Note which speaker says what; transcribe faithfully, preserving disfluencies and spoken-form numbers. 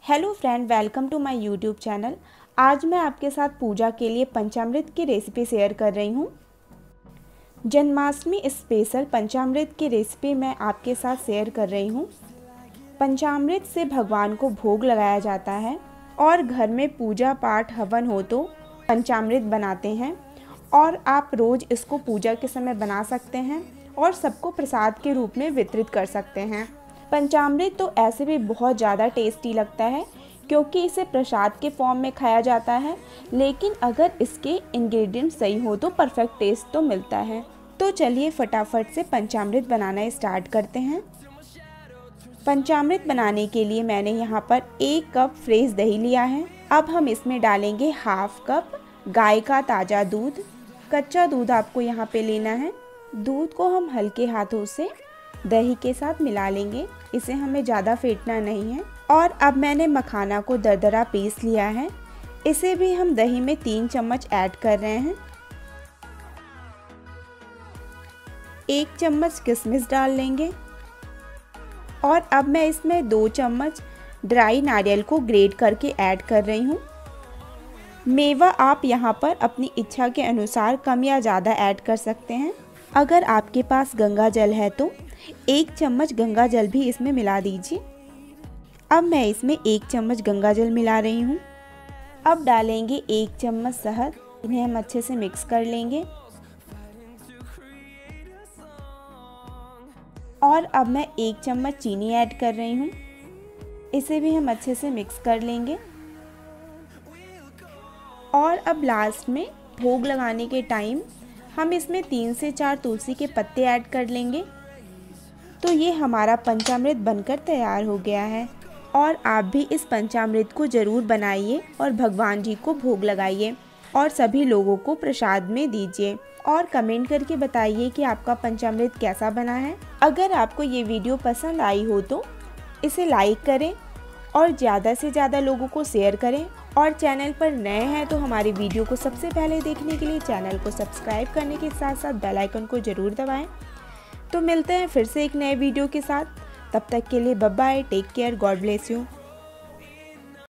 Speaker 1: Hello friend, welcome to my YouTube channel. आज मैं आपके साथ पूजा के लिए पंचामृत की रेसिपी शेयर कर रही हूँ। जन्माष्टमी स्पेशल पंचामृत की रेसिपी मैं आपके साथ शेयर कर रही हूँ। पंचामृत से भगवान को भोग लगाया जाता है और घर में पूजा पाठ हवन हो तो पंचामृत बनाते हैं और आप रोज़ इसको पूजा के समय बना सकते हैं और सबको प्रसाद के रूप में वितरित कर सकते हैं। पंचामृत तो ऐसे भी बहुत ज़्यादा टेस्टी लगता है क्योंकि इसे प्रसाद के फॉर्म में खाया जाता है, लेकिन अगर इसके इंग्रेडिएंट सही हो तो परफेक्ट टेस्ट तो मिलता है। तो चलिए फटाफट से पंचामृत बनाना स्टार्ट करते हैं। पंचामृत बनाने के लिए मैंने यहाँ पर एक कप फ्रेश दही लिया है। अब हम इसमें डालेंगे हाफ कप गाय का ताज़ा दूध। कच्चा दूध आपको यहाँ पे लेना है। दूध को हम हल्के हाथों से दही के साथ मिला लेंगे, इसे हमें ज़्यादा फेंटना नहीं है। और अब मैंने मखाना को दरदरा पीस लिया है, इसे भी हम दही में तीन चम्मच ऐड कर रहे हैं। एक चम्मच किशमिश डाल लेंगे और अब मैं इसमें दो चम्मच ड्राई नारियल को ग्रेट करके ऐड कर रही हूँ। मेवा आप यहाँ पर अपनी इच्छा के अनुसार कम या ज़्यादा ऐड कर सकते हैं। अगर आपके पास गंगा जल है तो एक चम्मच गंगा जल भी इसमें मिला दीजिए। अब मैं इसमें एक चम्मच गंगा जल मिला रही हूँ। अब डालेंगे एक चम्मच शहद, इन्हें हम अच्छे से मिक्स कर लेंगे। और अब मैं एक चम्मच चीनी ऐड कर रही हूँ, इसे भी हम अच्छे से मिक्स कर लेंगे। और अब लास्ट में भोग लगाने के टाइम हम इसमें तीन से चार तुलसी के पत्ते ऐड कर लेंगे। तो ये हमारा पंचामृत बनकर तैयार हो गया है और आप भी इस पंचामृत को ज़रूर बनाइए और भगवान जी को भोग लगाइए और सभी लोगों को प्रसाद में दीजिए और कमेंट करके बताइए कि आपका पंचामृत कैसा बना है। अगर आपको ये वीडियो पसंद आई हो तो इसे लाइक करें और ज़्यादा से ज़्यादा लोगों को शेयर करें। और चैनल पर नए हैं तो हमारी वीडियो को सबसे पहले देखने के लिए चैनल को सब्सक्राइब करने के साथ साथ बेल आइकन को ज़रूर दबाएं। तो मिलते हैं फिर से एक नए वीडियो के साथ, तब तक के लिए bye bye, take care, God bless you.